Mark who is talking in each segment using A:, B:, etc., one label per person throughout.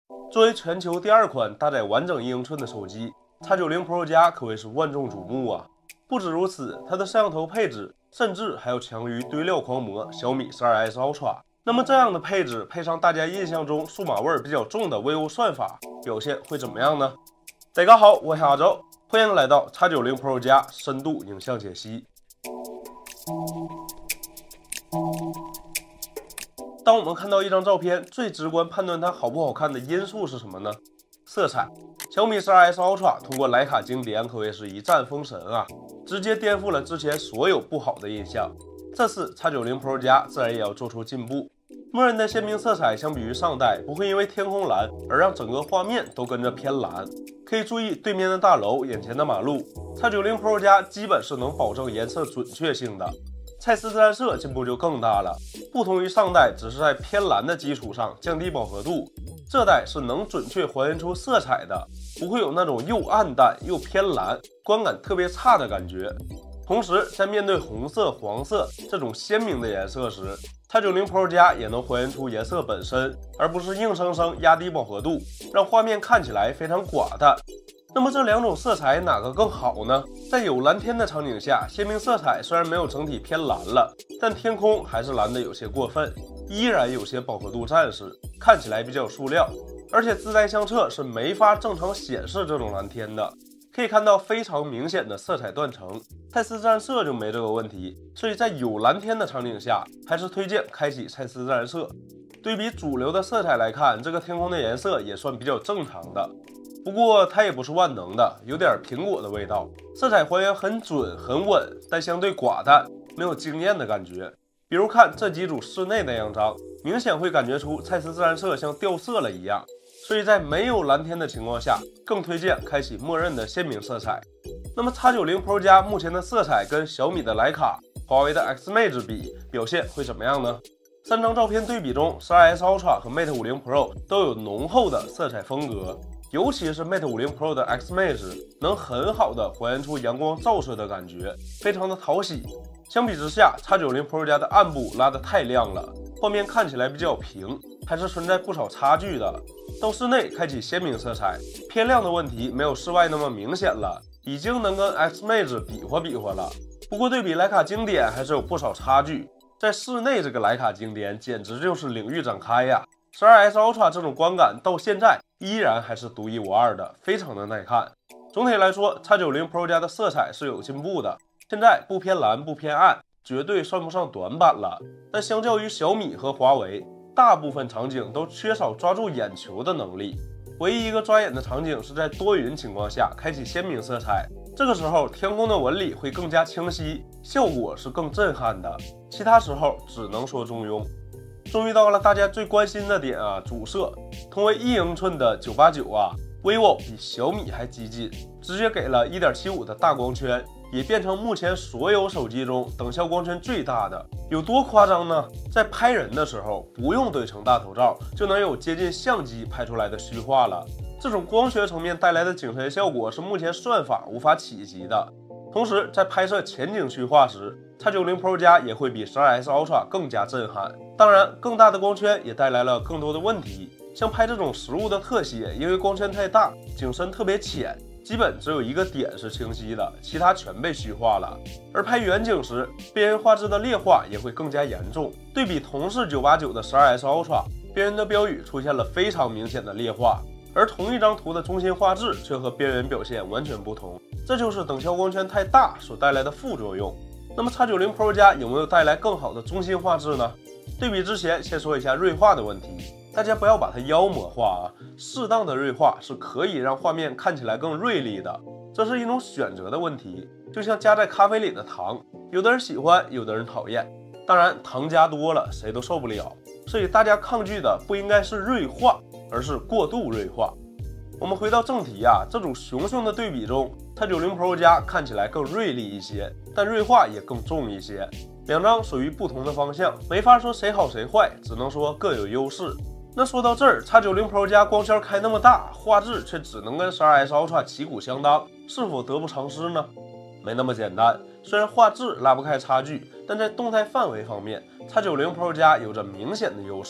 A: 作为全球第2款搭载完整1英寸的手机，X90 Pro 加可谓是万众瞩目啊！不止如此，它的摄像头配置甚至还要强于堆料狂魔小米 12S Ultra。那么这样的配置配上大家印象中数码味儿比较重的 vivo 算法，表现会怎么样呢？大家好，我是阿周，欢迎来到 X90 Pro 加深度影像解析。当我们看到一张照片，最直观判断它好不好看的因素是什么呢？色彩。小米 12S Ultra 通过徕卡经典可谓是一战封神啊，直接颠覆了之前所有不好的印象。这次 X90 Pro 加自然也要做出进步。默认的鲜明色彩相比于上代不会因为天空蓝而让整个画面都跟着偏蓝。可以注意对面的大楼、眼前的马路。X90 Pro 加基本是能保证颜色准确性的。蔡司自然色进步就更大了，不同于上代只是在偏蓝的基础上降低饱和度，这代是能准确还原出色彩的，不会有那种又暗淡又偏蓝、观感特别差的感觉。同时，在面对红色、黄色这种鲜明的颜色时，X90 Pro 加也能还原出颜色本身，而不是硬生生压低饱和度，让画面看起来非常寡淡。那么这两种色彩哪个更好呢？在有蓝天的场景下，鲜明色彩虽然没有整体偏蓝了，但天空还是蓝的有些过分，依然有些饱和度暂时，看起来比较塑料。而且自带相册是没法正常显示这种蓝天的，可以看到非常明显的色彩断层。蔡司自然色就没这个问题，所以在有蓝天的场景下，还是推荐开启蔡司自然色。对比主流的色彩来看，这个天空的颜色也算比较正常的。不过它也不是万能的，有点苹果的味道，色彩还原很准很稳，但相对寡淡，没有惊艳的感觉。比如看这几组室内的样张，明显会感觉出蔡司自然色像掉色了一样。所以在没有蓝天的情况下，更推荐开启默认的鲜明色彩。那么 X90 Pro 加目前的色彩跟小米的徕卡、华为的 Xmate 比，表现会怎么样呢？3张照片对比中 ，12S Ultra 和 Mate 50 Pro 都有浓厚的色彩风格。尤其是 Mate 50 Pro 的 Xmate 能很好的还原出阳光照射的感觉，非常的讨喜。相比之下 ，X90 Pro 加的暗部拉得太亮了，画面看起来比较平，还是存在不少差距的。到室内开启鲜明色彩，偏亮的问题没有室外那么明显了，已经能跟 Xmate 比划比划了。不过对比徕卡经典还是有不少差距，在室内这个徕卡经典简直就是领域展开呀。12S Ultra 这种观感到现在依然还是独一无二的，非常的耐看。总体来说 ，X90 Pro 加的色彩是有进步的，现在不偏蓝不偏暗，绝对算不上短板了。但相较于小米和华为，大部分场景都缺少抓住眼球的能力。唯一一个抓眼的场景是在多云情况下开启鲜明色彩，这个时候天空的纹理会更加清晰，效果是更震撼的。其他时候只能说中庸。终于到了大家最关心的点啊，主摄。同为1英寸的989啊 ，vivo 比小米还激进，直接给了 1.75 的大光圈，也变成目前所有手机中等效光圈最大的。有多夸张呢？在拍人的时候，不用对称大头照，就能有接近相机拍出来的虚化了。这种光学层面带来的景深效果是目前算法无法企及的。同时，在拍摄前景虚化时，X90 Pro 加也会比 12S Ultra 更加震撼。当然，更大的光圈也带来了更多的问题，像拍这种实物的特写，因为光圈太大，景深特别浅，基本只有一个点是清晰的，其他全被虚化了。而拍远景时，边缘画质的劣化也会更加严重。对比同是989的 12S Ultra， 边缘的标语出现了非常明显的劣化。而同一张图的中心画质却和边缘表现完全不同，这就是等效光圈太大所带来的副作用。那么 X90 Pro 加有没有带来更好的中心画质呢？对比之前，先说一下锐化的问题，大家不要把它妖魔化啊，适当的锐化是可以让画面看起来更锐利的，这是一种选择的问题，就像加在咖啡里的糖，有的人喜欢，有的人讨厌，当然糖加多了谁都受不了，所以大家抗拒的不应该是锐化，而是过度锐化。我们回到正题啊，这种熊熊的对比中 ，X90 Pro 加看起来更锐利一些，但锐化也更重一些。两张属于不同的方向，没法说谁好谁坏，只能说各有优势。那说到这儿 ，X90 Pro 加光圈开那么大，画质却只能跟 12S Ultra 旗鼓相当，是否得不偿失呢？没那么简单。虽然画质拉不开差距，但在动态范围方面 ，X90 Pro 加有着明显的优势。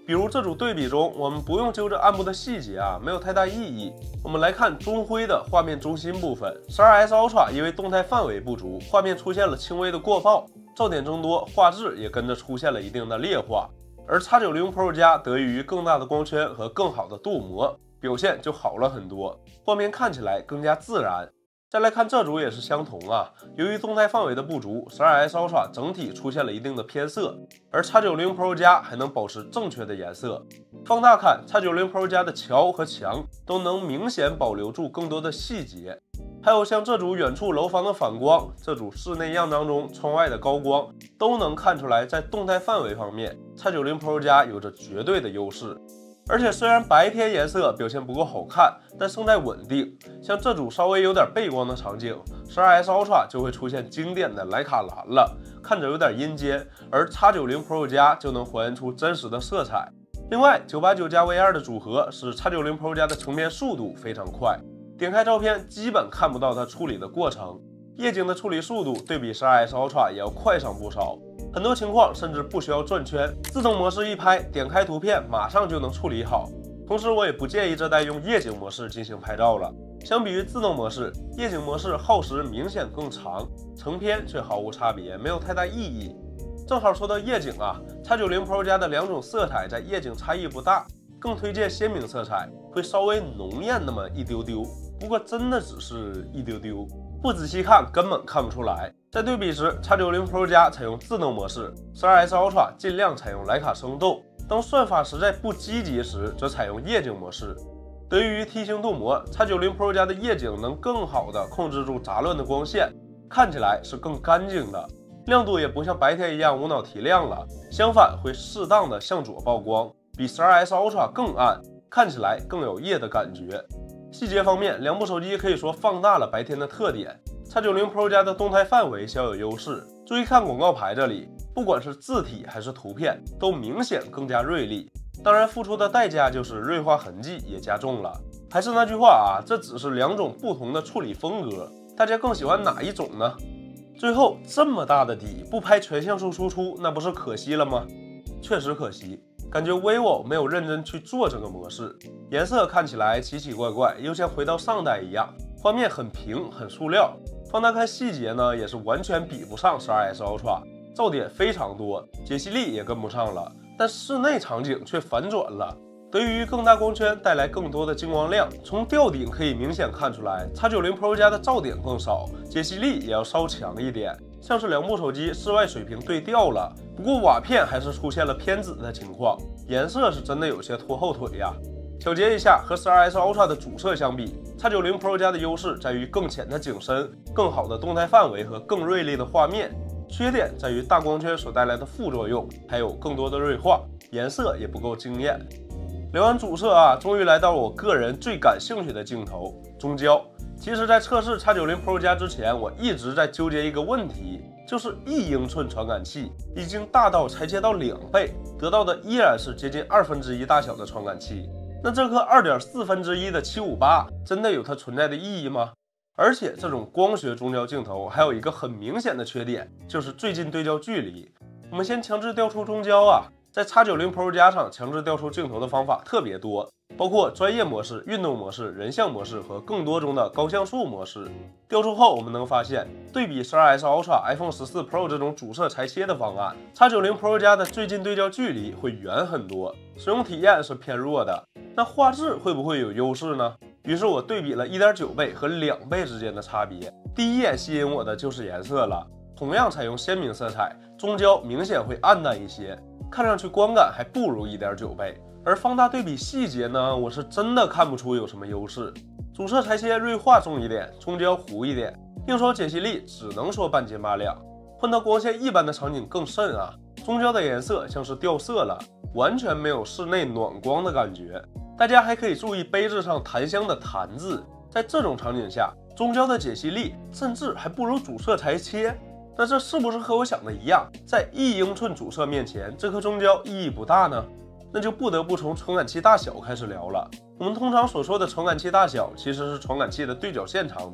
A: 比如这组对比中，我们不用揪着暗部的细节啊，没有太大意义。我们来看中灰的画面中心部分 ，12S Ultra 因为动态范围不足，画面出现了轻微的过曝，噪点增多，画质也跟着出现了一定的劣化。而 X90 Pro 加得益于更大的光圈和更好的镀膜，表现就好了很多，画面看起来更加自然。再来看这组也是相同啊，由于动态范围的不足 ，12S Ultra 整体出现了一定的偏色，而 X90 Pro 加还能保持正确的颜色。放大看 ，X90 Pro 加的桥和墙都能明显保留住更多的细节，还有像这组远处楼房的反光，这组室内样当中窗外的高光，都能看出来在动态范围方面 ，X90 Pro 加有着绝对的优势。而且虽然白天颜色表现不够好看，但胜在稳定。像这组稍微有点背光的场景 ，12S Ultra 就会出现经典的徕卡蓝了，看着有点阴间，而 X90 Pro 加就能还原出真实的色彩。另外，989加 V2 的组合使 X90 Pro 加的成片速度非常快，点开照片基本看不到它处理的过程。夜景的处理速度对比 12S Ultra 也要快上不少，很多情况甚至不需要转圈，自动模式一拍，点开图片马上就能处理好。同时，我也不建议这代用夜景模式进行拍照了。相比于自动模式，夜景模式耗时明显更长，成片却毫无差别，没有太大意义。正好说到夜景啊 ，X90 Pro 加的两种色彩在夜景差异不大，更推荐鲜明色彩，会稍微浓艳那么一丢丢，不过真的只是一丢丢。不仔细看根本看不出来。在对比时 ，X90 Pro 加采用自动模式 ，12S Ultra 尽量采用徕卡生动。当算法实在不积极时，则采用夜景模式。得益于梯形镀膜 ，X90 Pro 加的夜景能更好的控制住杂乱的光线，看起来是更干净的。亮度也不像白天一样无脑提亮了，相反会适当的向左曝光，比 12S Ultra 更暗，看起来更有夜的感觉。细节方面，两部手机可以说放大了白天的特点。X90 Pro 加的动态范围小有优势，注意看广告牌这里，不管是字体还是图片，都明显更加锐利。当然，付出的代价就是锐化痕迹也加重了。还是那句话啊，这只是两种不同的处理风格，大家更喜欢哪一种呢？最后，这么大的底不拍全像素输出，那不是可惜了吗？确实可惜。感觉 vivo 没有认真去做这个模式，颜色看起来奇奇怪怪，又像回到上代一样，画面很平很塑料。放大看细节呢，也是完全比不上 12S Ultra， 噪点非常多，解析力也跟不上了。但室内场景却反转了，得益于更大光圈带来更多的进光量。从吊顶可以明显看出来 ，X90 Pro 加的噪点更少，解析力也要稍强一点。像是两部手机室外水平对调了，不过瓦片还是出现了偏紫的情况，颜色是真的有些拖后腿呀。小结一下，和 12S Ultra 的主摄相比 ，X90 Pro 加的优势在于更浅的景深、更好的动态范围和更锐利的画面，缺点在于大光圈所带来的副作用，还有更多的锐化，颜色也不够惊艳。聊完主摄啊，终于来到了我个人最感兴趣的镜头——中焦。其实，在测试 X90 Pro 加之前，我一直在纠结一个问题，就是1英寸传感器已经大到裁切到2倍，得到的依然是接近1/2大小的传感器。那这颗2.4的758真的有它存在的意义吗？而且这种光学中焦镜头还有一个很明显的缺点，就是最近对焦距离。我们先强制调出中焦啊，在 X90 Pro 加上强制调出镜头的方法特别多。包括专业模式、运动模式、人像模式和更多中的高像素模式。调出后，我们能发现，对比 12S Ultra、iPhone 14 Pro 这种主摄裁切的方案 ，X90 Pro 加的最近对焦距离会远很多，使用体验是偏弱的。那画质会不会有优势呢？于是我对比了 1.9倍和2倍之间的差别，第一眼吸引我的就是颜色了。同样采用鲜明色彩，中焦明显会暗淡一些，看上去观感还不如 1.9倍。而放大对比细节呢，我是真的看不出有什么优势。主摄裁切锐化重一点，中焦糊一点，硬说解析力只能说半斤八两。换到光线一般的场景更甚啊，中焦的颜色像是掉色了，完全没有室内暖光的感觉。大家还可以注意杯子上檀香的檀字，在这种场景下，中焦的解析力甚至还不如主摄裁切。那这是不是和我想的一样，在1英寸主摄面前，这颗中焦意义不大呢？那就不得不从传感器大小开始聊了。我们通常所说的传感器大小，其实是传感器的对角线长度。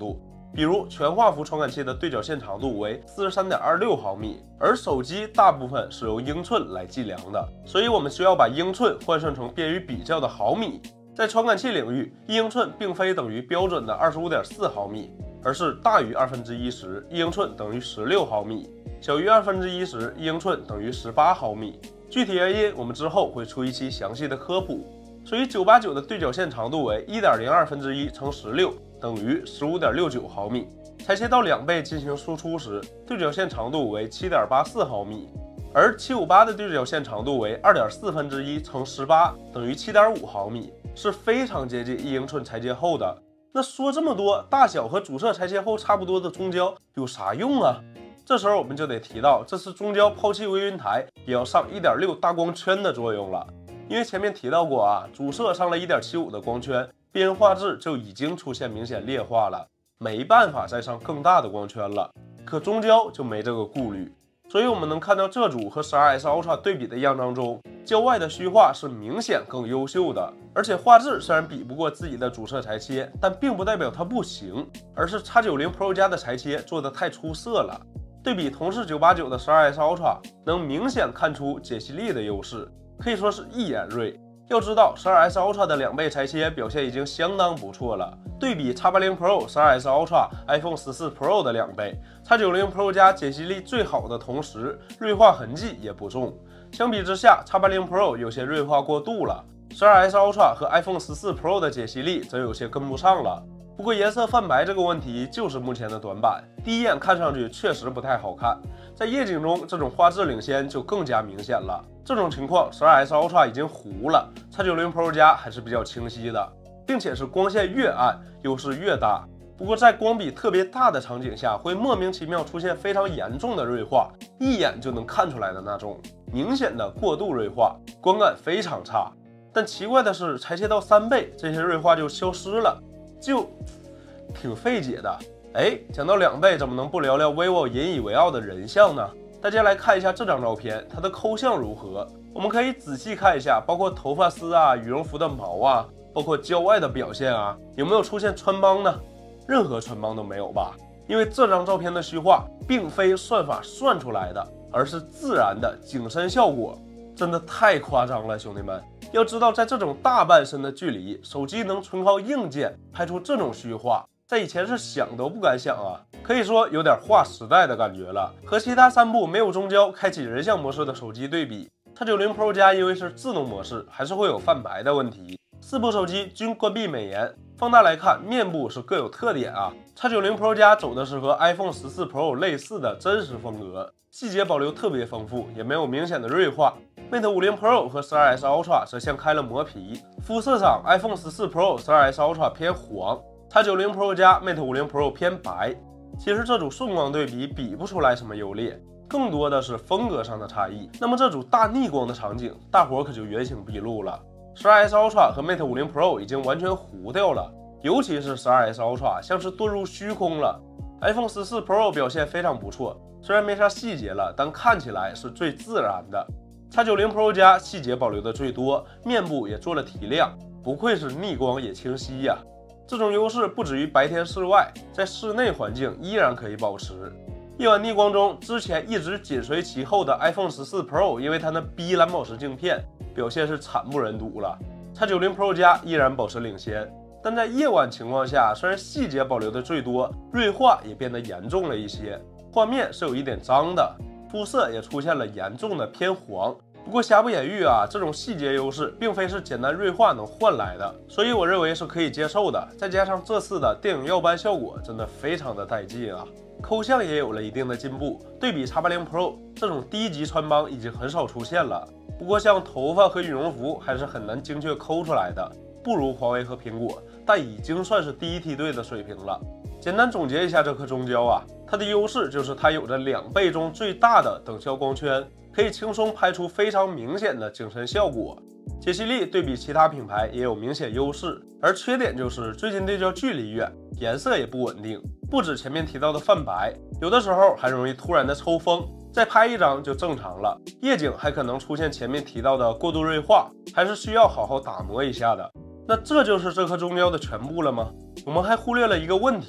A: 比如全画幅传感器的对角线长度为43.26毫米，而手机大部分是由英寸来计量的，所以我们需要把英寸换算成便于比较的毫米。在传感器领域，一英寸并非等于标准的25.4毫米，而是大于1/2时，一英寸等于16毫米；小于1/2时，一英寸等于18毫米。具体原因我们之后会出一期详细的科普。所以989的对角线长度为1.02乘16等于15.69毫米，裁切到2倍进行输出时，对角线长度为7.84毫米，而758的对角线长度为2.4乘18等于7.5毫米，是非常接近一英寸裁切后的。那说这么多，大小和主摄裁切后差不多的中焦有啥用啊？这时候我们就得提到，这次中焦抛弃微云台也要上1.6大光圈的作用了。因为前面提到过啊，主摄上了1.75的光圈，边画质就已经出现明显劣化了，没办法再上更大的光圈了。可中焦就没这个顾虑，所以我们能看到这组和 12S Ultra 对比的样张中，焦外的虚化是明显更优秀的，而且画质虽然比不过自己的主摄裁切，但并不代表它不行，而是 X90 Pro 加的裁切做得太出色了。对比同是989的 12S Ultra， 能明显看出解析力的优势，可以说是一眼锐。要知道 12S Ultra 的2倍裁切表现已经相当不错了，对比 X80 Pro、12S Ultra、iPhone 14 Pro 的2倍 ，X90 Pro 加解析力最好的同时，锐化痕迹也不重。相比之下 ，X80 Pro 有些锐化过度了，12S Ultra 和 iPhone 14 Pro 的解析力则有些跟不上了。不过颜色泛白这个问题就是目前的短板，第一眼看上去确实不太好看，在夜景中这种画质领先就更加明显了。这种情况 12S Ultra 已经糊了， X90 Pro 加还是比较清晰的，并且是光线越暗优势越大。不过在光比特别大的场景下，会莫名其妙出现非常严重的锐化，一眼就能看出来的那种明显的过度锐化，观感非常差。但奇怪的是，裁切到3倍，这些锐化就消失了，就挺费解的。讲到2倍，怎么能不聊聊 vivo 引以为傲的人像呢？大家来看一下这张照片，它的抠像如何？我们可以仔细看一下，包括头发丝啊、羽绒服的毛啊，包括焦外的表现啊，有没有出现穿帮呢？任何穿帮都没有吧？因为这张照片的虚化并非算法算出来的，而是自然的景深效果，真的太夸张了，兄弟们！要知道，在这种大半身的距离，手机能纯靠硬件拍出这种虚化，在以前是想都不敢想啊，可以说有点划时代的感觉了。和其他3部没有中焦、开启人像模式的手机对比，X90 Pro 加因为是自动模式，还是会有泛白的问题。4部手机均关闭美颜，放大来看，面部是各有特点啊。X90 Pro 加走的是和 iPhone 14 Pro 类似的真实风格，细节保留特别丰富，也没有明显的锐化。Mate 50 Pro 和 12S Ultra 则像开了磨皮，肤色上 iPhone 14 Pro、12S Ultra 偏黄，X90 Pro 加 Mate 50 Pro 偏白。其实这组顺光对比比不出来什么优劣，更多的是风格上的差异。那么这组大逆光的场景，大伙可就原形毕露了。12S Ultra 和 Mate 50 Pro 已经完全糊掉了，尤其是 12S Ultra 像是遁入虚空了。iPhone 14 Pro 表现非常不错，虽然没啥细节了，但看起来是最自然的。X90 Pro 加细节保留的最多，面部也做了提亮，不愧是逆光也清晰呀。这种优势不止于白天室外，在室内环境依然可以保持。夜晚逆光中，之前一直紧随其后的 iPhone 14 Pro 因为它那逼蓝宝石镜片表现是惨不忍睹了。X90 Pro 加依然保持领先，但在夜晚情况下，虽然细节保留的最多，锐化也变得严重了一些，画面是有一点脏的，肤色也出现了严重的偏黄。不过瑕不掩瑜啊，这种细节优势并非是简单锐化能换来的，所以我认为是可以接受的。再加上这次的电影耀斑效果真的非常的带劲啊，抠像也有了一定的进步。对比 X80 Pro 这种低级穿帮已经很少出现了，不过像头发和羽绒服还是很难精确抠出来的，不如华为和苹果，但已经算是第一梯队的水平了。简单总结一下这颗中焦啊，它的优势就是它有着2倍中最大的等效光圈，可以轻松拍出非常明显的景深效果。解析力对比其他品牌也有明显优势，而缺点就是最近对焦距离远，颜色也不稳定，不止前面提到的泛白，有的时候还容易突然的抽风，再拍一张就正常了。夜景还可能出现前面提到的过度锐化，还是需要好好打磨一下的。那这就是这颗中焦的全部了吗？我们还忽略了一个问题，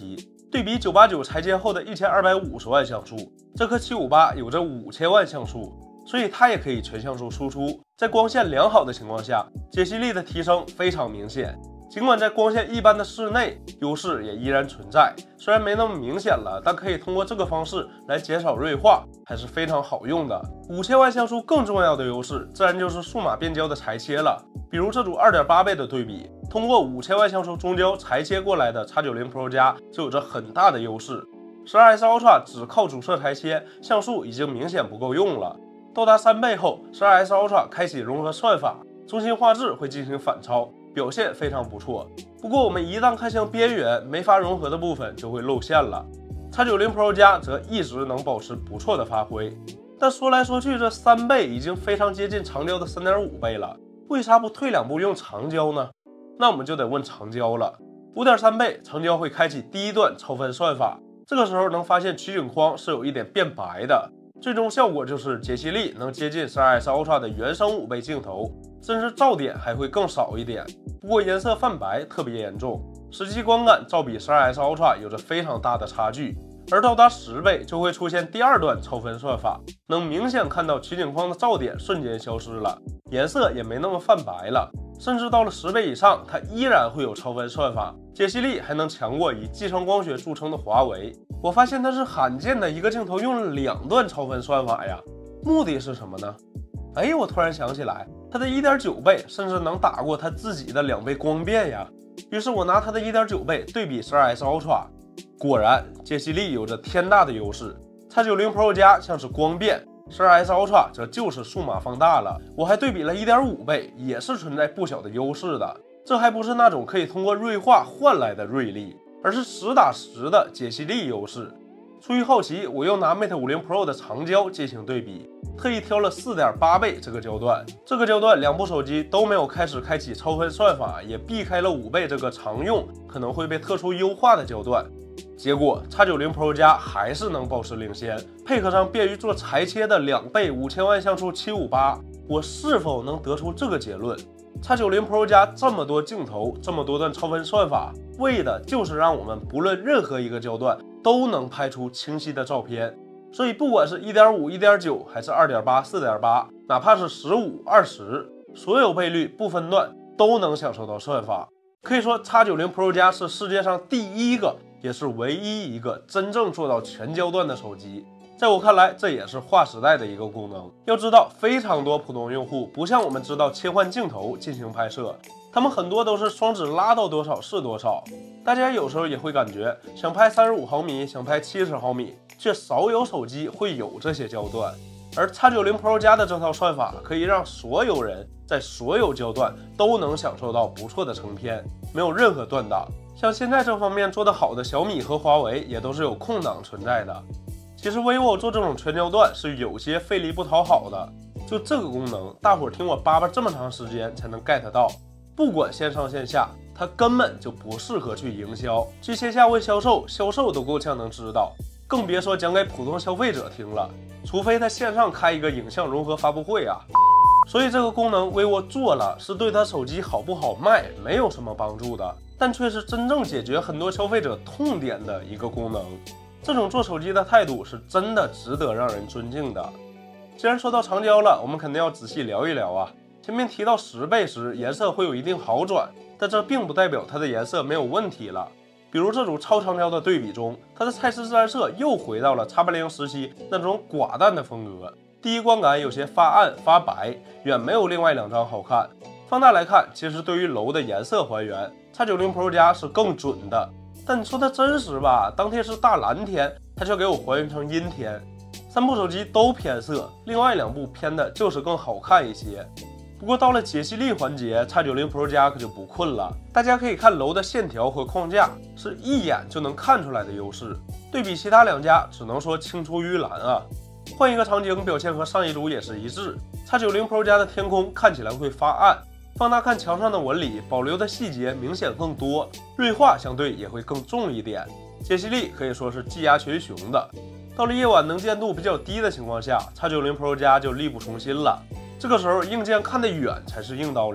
A: 对比989裁切后的1250万像素，这颗758有着5000万像素，所以它也可以全像素输出。在光线良好的情况下，解析力的提升非常明显。尽管在光线一般的室内，优势也依然存在，虽然没那么明显了，但可以通过这个方式来减少锐化，还是非常好用的。5000万像素更重要的优势，自然就是数码变焦的裁切了。比如这组2.8倍的对比，通过5000万像素中焦裁切过来的 X90 Pro 加就有着很大的优势。12S Ultra 只靠主摄裁切，像素已经明显不够用了。到达3倍后，12S Ultra 开启融合算法，中心画质会进行反超。表现非常不错，不过我们一旦看向边缘，没法融合的部分就会露馅了。X90 Pro 加则一直能保持不错的发挥，但说来说去，这3倍已经非常接近长焦的3.5倍了，为啥不退2步用长焦呢？那我们就得问长焦了。5.3倍长焦会开启第一段超分算法，这个时候能发现取景框是有一点变白的，最终效果就是解析力能接近 12S Ultra 的原生5倍镜头，甚至噪点还会更少一点。不过颜色泛白特别严重，实际观感照比 12S Ultra 有着非常大的差距。而到达10倍就会出现第2段超分算法，能明显看到取景框的噪点瞬间消失了，颜色也没那么泛白了。甚至到了10倍以上，它依然会有超分算法，解析力还能强过以继承光学著称的华为。我发现它是罕见的一个镜头用了2段超分算法呀，目的是什么呢？我突然想起来，它的 1.9 倍甚至能打过它自己的2倍光变呀。于是我拿它的 1.9 倍对比 12S Ultra， 果然解析力有着天大的优势。X90 Pro 加像是光变，12S Ultra 则就是数码放大了。我还对比了 1.5 倍，也是存在不小的优势的。这还不是那种可以通过锐化换来的锐利，而是实打实的解析力优势。出于好奇，我又拿 Mate 50 Pro 的长焦进行对比，特意挑了 4.8 倍这个焦段。这个焦段2部手机都没有开启超分算法，也避开了5倍这个常用可能会被特殊优化的焦段。结果 X90 Pro 加还是能保持领先，配合上便于做裁切的2倍5000万像素758，我是否能得出这个结论？X90 Pro 加这么多镜头，这么多段超分算法，为的就是让我们不论任何一个焦段都能拍出清晰的照片。所以不管是 1.5、1.9 还是 2.8、4.8， 哪怕是15、20，所有倍率不分段都能享受到算法。可以说 X90 Pro 加是世界上第一个，也是唯一一个真正做到全焦段的手机。在我看来，这也是划时代的一个功能。要知道，非常多普通用户不像我们知道切换镜头进行拍摄，他们很多都是双指拉到多少是多少。大家有时候也会感觉想拍35毫米，想拍70毫米，却少有手机会有这些焦段。而 X90 Pro 加的这套算法可以让所有人在所有焦段都能享受到不错的成片，没有任何断档。像现在这方面做得好的小米和华为也都是有空档存在的。其实 vivo 做这种全焦段是有些费力不讨好的，就这个功能，大伙儿听我叭叭这么长时间才能 get 到。不管线上线下，它根本就不适合去营销，去线下问销售，销售都够呛能知道，更别说讲给普通消费者听了。除非他线上开一个影像融合发布会啊。所以这个功能 vivo 做了，是对他手机好不好卖没有什么帮助的，但却是真正解决很多消费者痛点的一个功能。这种做手机的态度是真的值得让人尊敬的。既然说到长焦了，我们肯定要仔细聊一聊啊。前面提到10倍时颜色会有一定好转，但这并不代表它的颜色没有问题了。比如这组超长焦的对比中，它的蔡司自然色又回到了 X80 时期那种寡淡的风格，第一观感有些发暗发白，远没有另外2张好看。放大来看，其实对于楼的颜色还原， X90 Pro 加是更准的。但你说它真实吧，当天是大蓝天，它却给我还原成阴天。3部手机都偏色，另外2部偏的就是更好看一些。不过到了解析力环节， X90 Pro 加可就不困了。大家可以看楼的线条和框架，是一眼就能看出来的优势。对比其他2家，只能说青出于蓝啊。换一个场景，表现和上一组也是一致。X90 Pro 加的天空看起来会发暗，放大看墙上的纹理，保留的细节明显更多，锐化相对也会更重一点。解析力可以说是技压群雄的。到了夜晚能见度比较低的情况下， X90 Pro 加就力不从心了。这个时候硬件看得远才是硬道理，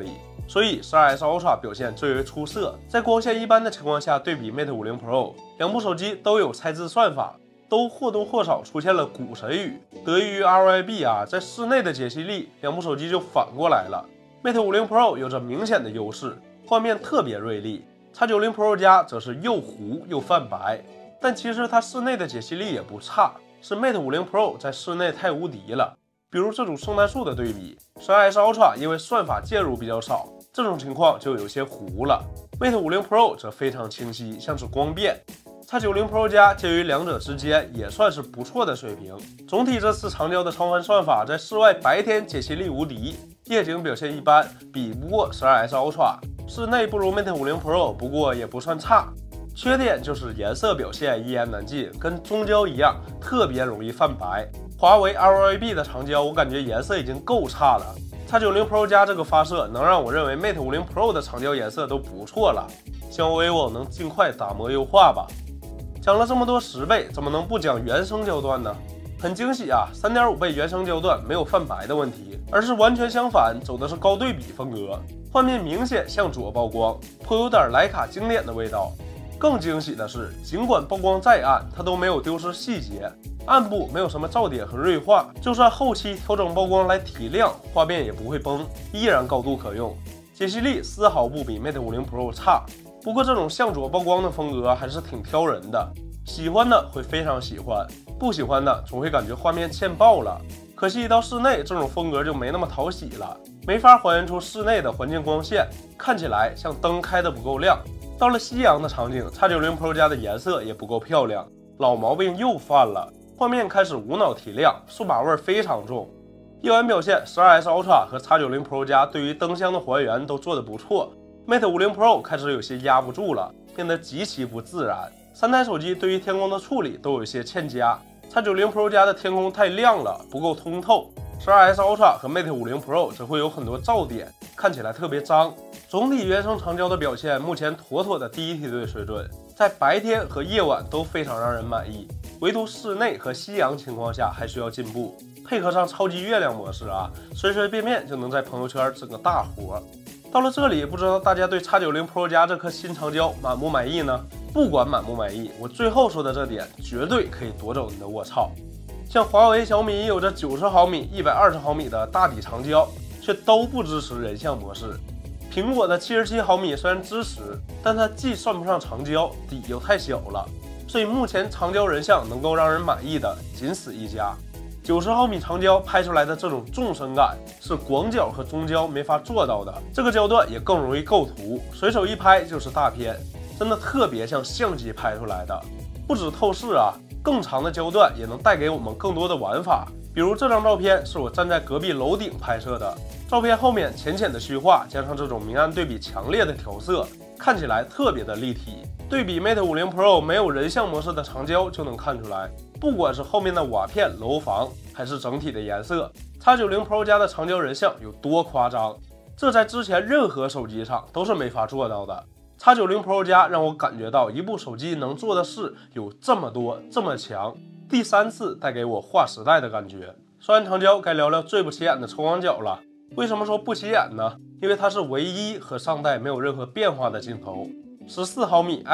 A: 所以 12S Ultra 表现最为出色。在光线一般的情况下对比 Mate 50 Pro， 两部手机都有猜字算法，都或多或少出现了股神语。得益于 RYB 啊，在室内的解析力，两部手机就反过来了。Mate 50 Pro 有着明显的优势，画面特别锐利。X90 Pro 加则是又糊又泛白，但其实它室内的解析力也不差，是 Mate 50 Pro 在室内太无敌了。比如这组圣诞树的对比 ，12S Ultra 因为算法介入比较少，这种情况就有些糊了。Mate 50 Pro 则非常清晰，像是光变。X90 Pro 加介于两者之间，也算是不错的水平。总体这次长焦的超分算法在室外白天解析力无敌，夜景表现一般，比不过 12S Ultra。室内不如 Mate 50 Pro， 不过也不算差。缺点就是颜色表现一言难尽，跟中焦一样，特别容易泛白。华为 RYB 的长焦，我感觉颜色已经够差了。X90 Pro 加这个发射，能让我认为 Mate 50 Pro 的长焦颜色都不错了。希望 vivo 能尽快打磨优化吧。讲了这么多10倍，怎么能不讲原生焦段呢？很惊喜啊 ，3.5 倍原生焦段没有泛白的问题，而是完全相反，走的是高对比风格，画面明显向左曝光，颇有点徕卡经典的味道。更惊喜的是，尽管曝光再暗，它都没有丢失细节，暗部没有什么噪点和锐化，就算后期调整曝光来提亮，画面也不会崩，依然高度可用。解析力丝毫不比 Mate 50 Pro 差，不过这种向左曝光的风格还是挺挑人的。喜欢的会非常喜欢，不喜欢的总会感觉画面欠爆了。可惜一到室内，这种风格就没那么讨喜了，没法还原出室内的环境光线，看起来像灯开的不够亮。到了夕阳的场景 ，X90 Pro 加的颜色也不够漂亮，老毛病又犯了，画面开始无脑提亮，数码味非常重。夜晚表现 ，12S Ultra 和 X90 Pro 加对于灯箱的还原都做得不错 ，Mate 50 Pro 开始有些压不住了，变得极其不自然。3台手机对于天空的处理都有一些欠佳 ，X90 Pro 加的天空太亮了，不够通透。12S Ultra 和 Mate 50 Pro 则会有很多噪点，看起来特别脏。总体原生长焦的表现目前妥妥的第一梯队水准，在白天和夜晚都非常让人满意，唯独室内和夕阳情况下还需要进步。配合上超级月亮模式啊，随随便便就能在朋友圈整个大活。到了这里，不知道大家对 X90 Pro 加这颗新长焦满不满意呢？不管满不满意，我最后说的这点绝对可以夺走你的卧槽。像华为、小米有着90毫米、120毫米的大底长焦，却都不支持人像模式。苹果的77毫米虽然支持，但它既算不上长焦，底又太小了，所以目前长焦人像能够让人满意的仅此一家。90毫米长焦拍出来的这种纵深感是广角和中焦没法做到的，这个焦段也更容易构图，随手一拍就是大片，真的特别像相机拍出来的。不止透视啊，更长的焦段也能带给我们更多的玩法。比如这张照片是我站在隔壁楼顶拍摄的，照片后面浅浅的虚化，加上这种明暗对比强烈的调色，看起来特别的立体。对比 Mate 50 Pro 没有人像模式的长焦就能看出来，不管是后面的瓦片、楼房，还是整体的颜色 ，X90 Pro 加的长焦人像有多夸张，这在之前任何手机上都是没法做到的。X90 Pro 加让我感觉到一部手机能做的事有这么多，这么强。第3次带给我划时代的感觉。说完长焦，该聊聊最不起眼的超广角了。为什么说不起眼呢？因为它是唯一和上代没有任何变化的镜头。14毫米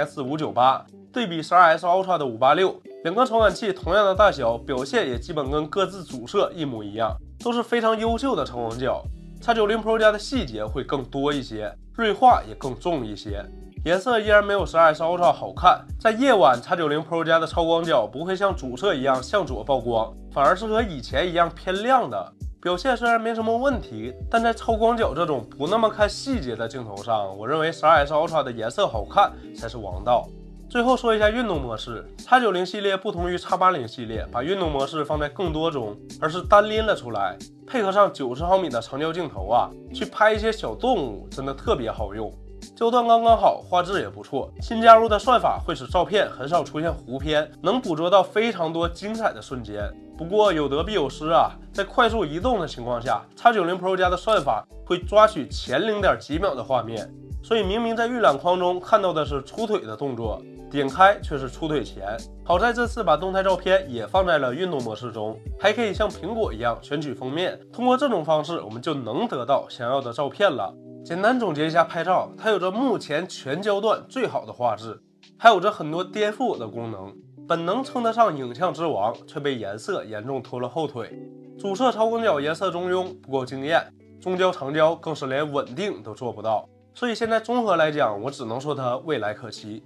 A: IMX598 对比 12S Ultra 的586，两个传感器同样的大小，表现也基本跟各自主摄一模一样，都是非常优秀的超广角。X90 Pro 加的细节会更多一些，锐化也更重一些，颜色依然没有 12S Ultra 好看。在夜晚 ，X90 Pro 加的超广角不会像主摄一样向左曝光，反而是和以前一样偏亮的。表现虽然没什么问题，但在超广角这种不那么看细节的镜头上，我认为 12S Ultra 的颜色好看才是王道。最后说一下运动模式 ，X90 系列不同于 X80 系列，把运动模式放在更多中，而是单拎了出来，配合上90毫米的长焦镜头啊，去拍一些小动物，真的特别好用。焦段刚刚好，画质也不错。新加入的算法会使照片很少出现糊偏，能捕捉到非常多精彩的瞬间。不过有得必有失啊，在快速移动的情况下 ，X90 Pro 加的算法会抓取前0点几秒的画面，所以明明在预览框中看到的是出腿的动作，点开却是出腿前。好在这次把动态照片也放在了运动模式中，还可以像苹果一样选取封面。通过这种方式，我们就能得到想要的照片了。 简单总结一下拍照，它有着目前全焦段最好的画质，还有着很多颠覆我的功能。本能称得上影像之王，却被颜色严重拖了后腿。主摄超广角颜色中庸，不够惊艳，中焦长焦更是连稳定都做不到。所以现在综合来讲，我只能说它未来可期。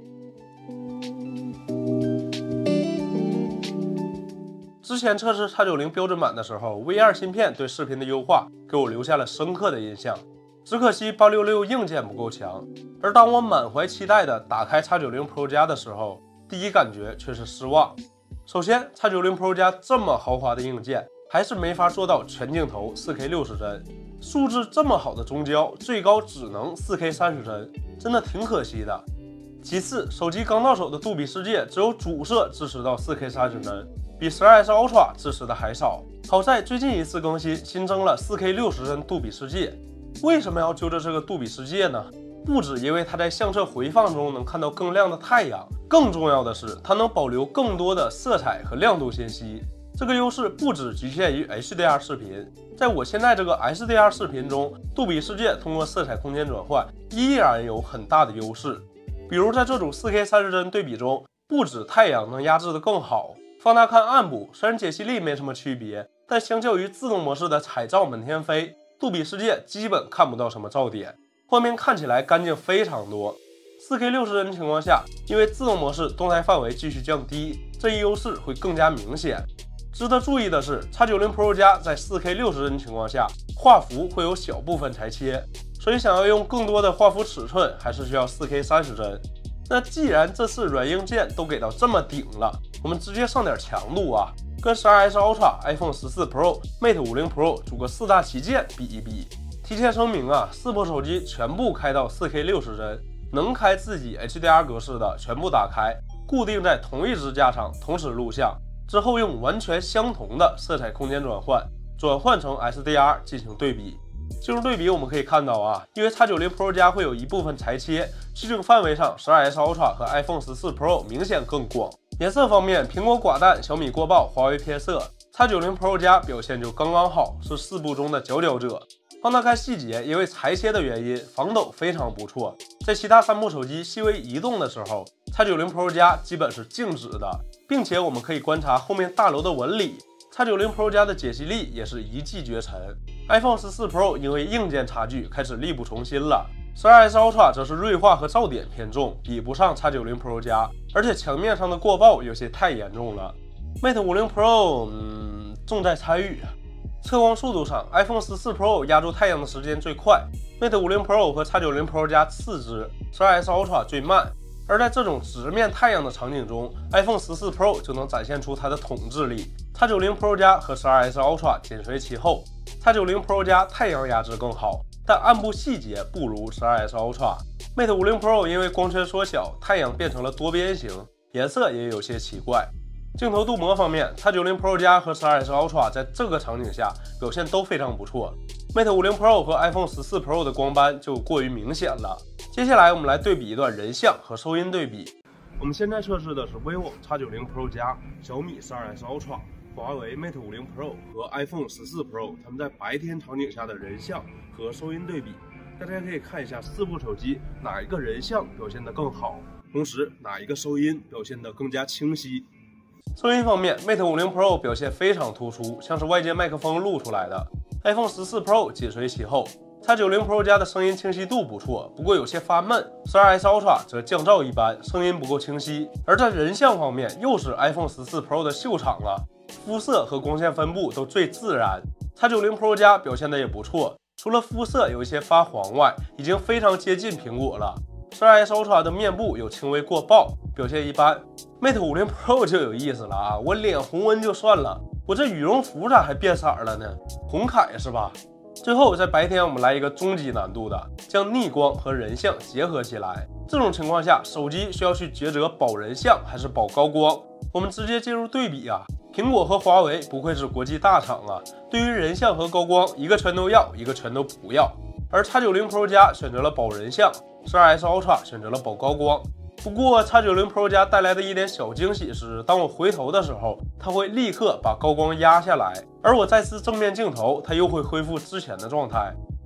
A: 之前测试 X90 标准版的时候 ，V2 芯片对视频的优化给我留下了深刻的印象。只可惜866硬件不够强，而当我满怀期待的打开 X90 Pro 加的时候，第一感觉却是失望。首先 ，X90 Pro 加这么豪华的硬件，还是没法做到全镜头 4K 60帧，素质这么好的中焦，最高只能 4K 30帧，真的挺可惜的。其次，手机刚到手的杜比世界只有主摄支持到 4K 30帧，比 12S Ultra 支持的还少。好在最近一次更新新增了 4K 60帧杜比世界。为什么要揪着这个杜比世界呢？不止因为它在相册回放中能看到更亮的太阳，更重要的是它能保留更多的色彩和亮度信息。这个优势不只局限于 HDR 视频，在我现在这个 SDR 视频中，杜比世界通过色彩空间转换依然有很大的优势。比如在这种 4K 30帧对比中，不止太阳能压制的更好，放大看暗部虽然解析力没什么区别，但相较于自动模式的彩照满天飞，杜比世界基本看不到什么噪点，画面看起来干净非常多。4K 60帧情况下，因为自动模式动态范围继续降低，这一优势会更加明显。值得注意的是 ，X90 Pro 加在 4K 60帧情况下，画幅会有小部分裁切，所以想要用更多的画幅尺寸，还是需要 4K 30帧。那既然这次软硬件都给到这么顶了，我们直接上点强度啊，跟 12S Ultra、iPhone 14 Pro、Mate 50 Pro 组个4大旗舰比一比。提前声明啊，4部手机全部开到 4K 60帧，能开自己 HDR 格式的全部打开，固定在同一支架上同时录像。之后用完全相同的色彩空间转换成 SDR 进行对比。进入对比我们可以看到啊，因为 X90 Pro 加会有一部分裁切，取景范围上 12S Ultra 和 iPhone 14 Pro 明显更广。颜色方面，苹果寡淡，小米过曝，华为偏色。X90 Pro 加表现就刚刚好，是4部中的佼佼者。放大看细节，因为裁切的原因，防抖非常不错。在其他3部手机细微移动的时候，X90 Pro 加基本是静止的，并且我们可以观察后面大楼的纹理。X90 Pro 加的解析力也是一骑绝尘。iPhone 14 Pro 因为硬件差距开始力不从心了。12S Ultra 则是锐化和噪点偏重，比不上 X90 Pro 加，而且墙面上的过曝有些太严重了。Mate 50 Pro，重在参与。测光速度上 ，iPhone 14 Pro 压住太阳的时间最快 ，Mate 50 Pro 和 X90 Pro 加次之 ，12S Ultra 最慢。而在这种直面太阳的场景中 ，iPhone 14 Pro 就能展现出它的统治力。X90 Pro 加和 12S Ultra 紧随其后 ，X90 Pro 加太阳压制更好，但暗部细节不如 12S Ultra。Mate 50 Pro 因为光圈缩小，太阳变成了多边形，颜色也有些奇怪。镜头镀膜方面 ，X90 Pro 加和 12S Ultra 在这个场景下表现都非常不错。Mate 50 Pro 和 iPhone 14 Pro 的光斑就过于明显了。接下来我们来对比一段人像和收音对比。我们现在测试的是 vivo X90 Pro 加、小米 12S Ultra、华为 Mate 50 Pro 和 iPhone 14 Pro 它们在白天场景下的人像和收音对比。大家可以看一下4部手机哪一个人像表现得更好，同时哪一个收音表现得更加清晰。收音方面 ，Mate 50 Pro 表现非常突出，像是外接麦克风录出来的。iPhone 14 Pro 紧随其后。X90 Pro 加的声音清晰度不错，不过有些发闷。12S Ultra 则降噪一般，声音不够清晰。而在人像方面，又是 iPhone 14 Pro 的秀场了，肤色和光线分布都最自然。X90 Pro 加表现的也不错，除了肤色有一些发黄外，已经非常接近苹果了。12S Ultra 的面部有轻微过曝，表现一般。Mate 50 Pro 就有意思了啊，我脸红温就算了，我这羽绒服咋还变色了呢？红凯是吧？最后，在白天我们来一个终极难度的，将逆光和人像结合起来。这种情况下，手机需要去抉择保人像还是保高光。我们直接进入对比啊，苹果和华为不愧是国际大厂啊，对于人像和高光，一个全都要，一个全都不要。而 X90 Pro 加选择了保人像 ，12S Ultra 选择了保高光。不过 X90 Pro 加带来的一点小惊喜是，当我回头的时候，它会立刻把高光压下来，而我再次正面镜头，它又会恢复之前的状态。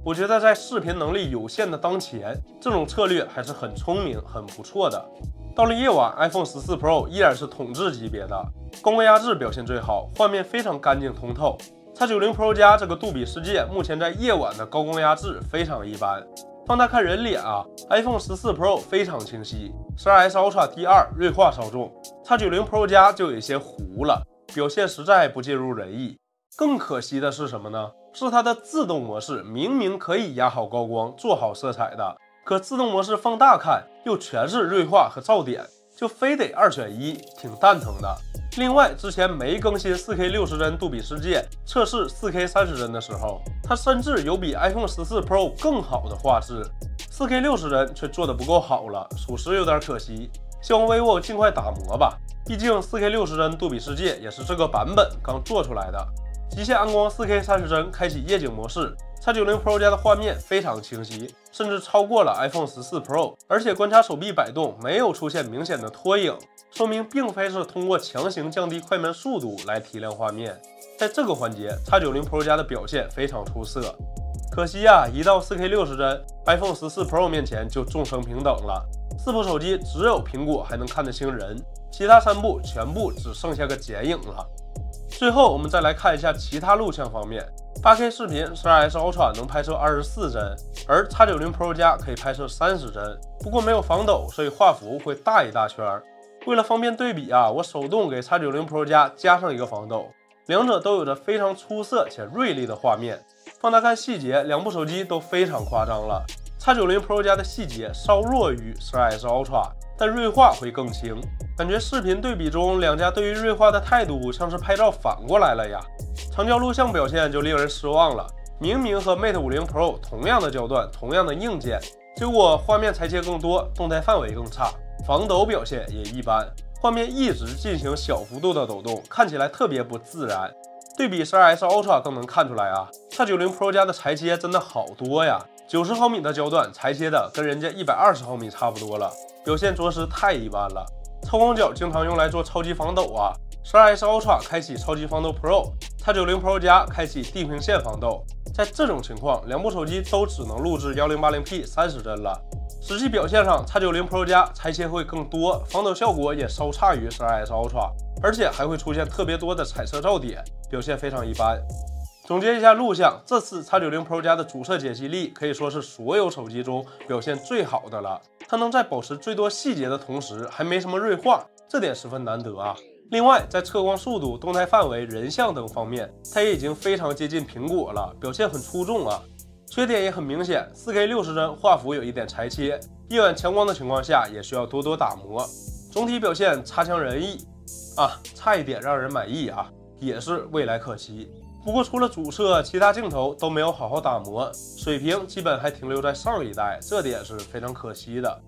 A: 我觉得在视频能力有限的当前，这种策略还是很聪明、很不错的。到了夜晚 ，iPhone 14 Pro 依然是统治级别的，高光压制表现最好，画面非常干净通透。X90 Pro 加这个杜比世界目前在夜晚的高光压制非常一般。放大看人脸啊 ，iPhone 14 Pro 非常清晰，12S Ultra T2 锐化稍重，X90 Pro 加就有一些糊了，表现实在不尽如人意。更可惜的是什么呢？是它的自动模式明明可以压好高光、做好色彩的，可自动模式放大看又全是锐化和噪点，就非得2选1，挺蛋疼的。另外，之前没更新 4K 60帧杜比世界，测试 4K 30帧的时候，它甚至有比 iPhone 14 Pro 更好的画质，4K 60帧却做得不够好了，属实有点可惜。希望 vivo 尽快打磨吧，毕竟 4K 60帧杜比世界也是这个版本刚做出来的。极限暗光 4K 30帧开启夜景模式 ，X90 Pro 加的画面非常清晰，甚至超过了 iPhone 14 Pro， 而且观察手臂摆动没有出现明显的拖影，说明并非是通过强行降低快门速度来提亮画面。在这个环节 ，X90 Pro 加的表现非常出色。可惜啊，一到 4K 60帧 ，iPhone 14 Pro 面前就众生平等了。4部手机只有苹果还能看得清人，其他3部全部只剩下个剪影了。最后，我们再来看一下其他录像方面。8K 视频 12S Ultra 能拍摄24帧，而 X90 Pro 加可以拍摄30帧，不过没有防抖，所以画幅会大一大圈。为了方便对比啊，我手动给 X90 Pro 加上一个防抖，两者都有着非常出色且锐利的画面。放大看细节，2部手机都非常夸张了。X90 Pro 加的细节稍弱于 12S Ultra， 但锐化会更轻。感觉视频对比中，两家对于锐化的态度像是拍照反过来了呀。长焦录像表现就令人失望了，明明和 Mate 50 Pro 同样的焦段、同样的硬件，结果画面裁切更多，动态范围更差，防抖表现也一般，画面一直进行小幅度的抖动，看起来特别不自然。对比 12S Ultra 更能看出来啊 ，X90 Pro 加的裁切真的好多呀，90毫米的焦段裁切的跟人家120毫米差不多了，表现着实太一般了。超广角经常用来做超级防抖啊 ，12S Ultra 开启超级防抖 Pro，X90 Pro 加开启地平线防抖。在这种情况，2部手机都只能录制 1080P 30帧了。实际表现上 ，X90 Pro 加裁切会更多，防抖效果也稍差于 12S Ultra， 而且还会出现特别多的彩色噪点，表现非常一般。总结一下录像，这次 X90 Pro 加的主摄解析力可以说是所有手机中表现最好的了。它能在保持最多细节的同时，还没什么锐化，这点十分难得啊。另外，在测光速度、动态范围、人像等方面，它也已经非常接近苹果了，表现很出众啊。缺点也很明显 ，4K 60帧画幅有一点裁切，夜晚强光的情况下也需要多多打磨。总体表现差强人意啊，差一点让人满意啊，也是未来可期。不过除了主摄，其他镜头都没有好好打磨，水平基本还停留在上一代，这点是非常可惜的。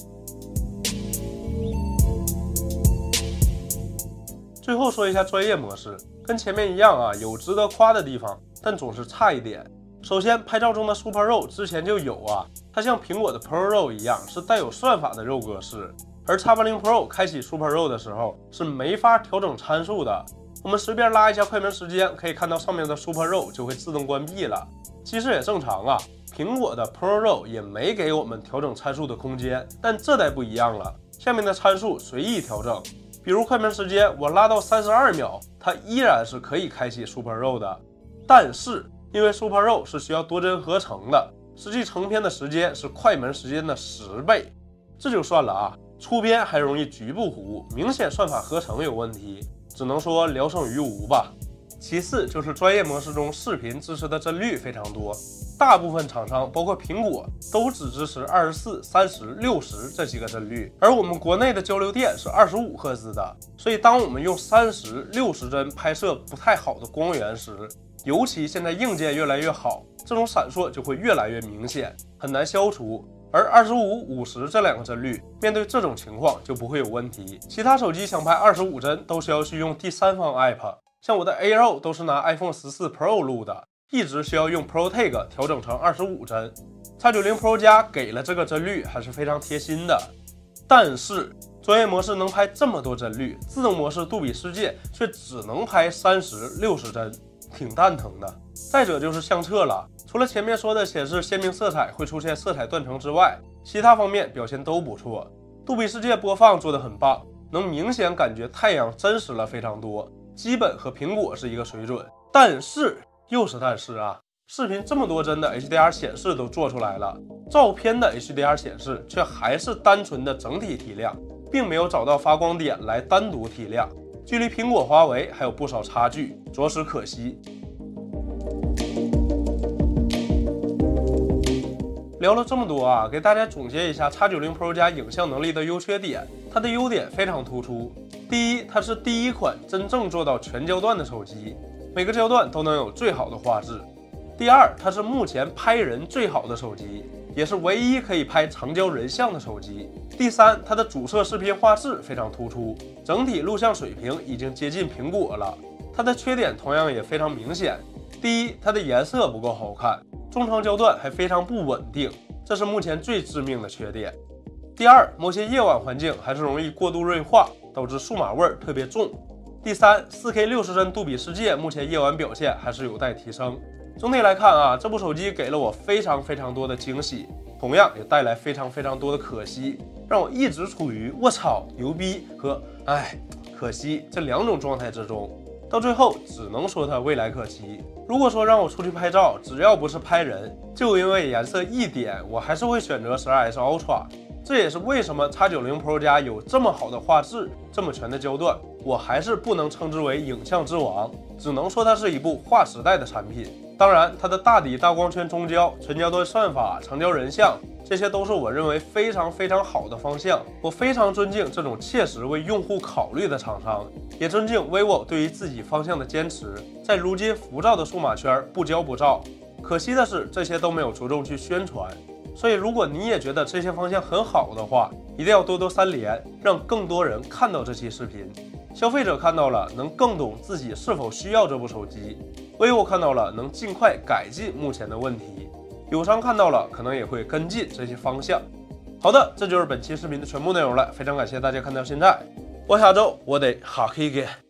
A: 最后说一下专业模式，跟前面一样啊，有值得夸的地方，但总是差一点。首先，拍照中的 Super RAW 之前就有啊，它像苹果的 Pro RAW 一样，是带有算法的 RAW 格式，而 X80 Pro 开启 Super RAW 的时候是没法调整参数的。我们随便拉一下快门时间，可以看到上面的 Super RAW 就会自动关闭了。其实也正常啊，苹果的 Pro RAW 也没给我们调整参数的空间，但这代不一样了，下面的参数随意调整。比如快门时间，我拉到32秒，它依然是可以开启 Super RAW 的。但是因为 Super RAW 是需要多帧合成的，实际成片的时间是快门时间的10倍，这就算了啊，出片还容易局部糊，明显算法合成有问题。只能说聊胜于无吧。其次就是专业模式中视频支持的帧率非常多，大部分厂商包括苹果都只支持24、30、60这几个帧率，而我们国内的交流电是25赫兹的，所以当我们用30、60帧拍摄不太好的光源时，尤其现在硬件越来越好，这种闪烁就会越来越明显，很难消除。而25、50这2个帧率，面对这种情况就不会有问题。其他手机想拍25帧都需要去用第三方 app， 像我的 A RAW 都是拿 iPhone 14 Pro 录的，一直需要用 ProTake 调整成25帧。X90 Pro 加给了这个帧率，还是非常贴心的。但是专业模式能拍这么多帧率，自动模式杜比世界却只能拍30、60帧，挺蛋疼的。再者就是相册了。 除了前面说的显示鲜明色彩会出现色彩断层之外，其他方面表现都不错。杜比世界播放做得很棒，能明显感觉太阳真实了非常多，基本和苹果是一个水准。但是又是但是啊，视频这么多帧的 HDR 显示都做出来了，照片的 HDR 显示却还是单纯的整体提亮，并没有找到发光点来单独提亮，距离苹果、华为还有不少差距，着实可惜。聊了这么多啊，给大家总结一下 X90 Pro 加影像能力的优缺点。它的优点非常突出。第一，它是第一款真正做到全焦段的手机，每个焦段都能有最好的画质。第二，它是目前拍人最好的手机，也是唯一可以拍长焦人像的手机。第三，它的主摄视频画质非常突出，整体录像水平已经接近苹果了。它的缺点同样也非常明显。第一，它的颜色不够好看，中长焦段还非常不稳定，这是目前最致命的缺点。第二，某些夜晚环境还是容易过度锐化，导致数码味特别重。第三， 4K 60帧杜比世界目前夜晚表现还是有待提升。总体来看啊，这部手机给了我非常多的惊喜，同样也带来非常多的可惜，让我一直处于我操牛逼和可惜这两种状态之中。到最后只能说它未来可期。如果说让我出去拍照，只要不是拍人，就因为颜色一点，我还是会选择 12S Ultra。这也是为什么 X90 Pro 加有这么好的画质，这么全的焦段，我还是不能称之为影像之王，只能说它是一部划时代的产品。当然，它的大底大光圈中焦、全焦段算法、长焦人像，这些都是我认为非常好的方向。我非常尊敬这种切实为用户考虑的厂商，也尊敬 vivo 对于自己方向的坚持，在如今浮躁的数码圈不骄不躁。可惜的是，这些都没有着重去宣传。所以，如果你也觉得这些方向很好的话，一定要多3连，让更多人看到这期视频。消费者看到了，能更懂自己是否需要这部手机；vivo看到了，能尽快改进目前的问题；友商看到了，可能也会跟进这些方向。好的，这就是本期视频的全部内容了，非常感谢大家看到现在，我下周得哈 K 见。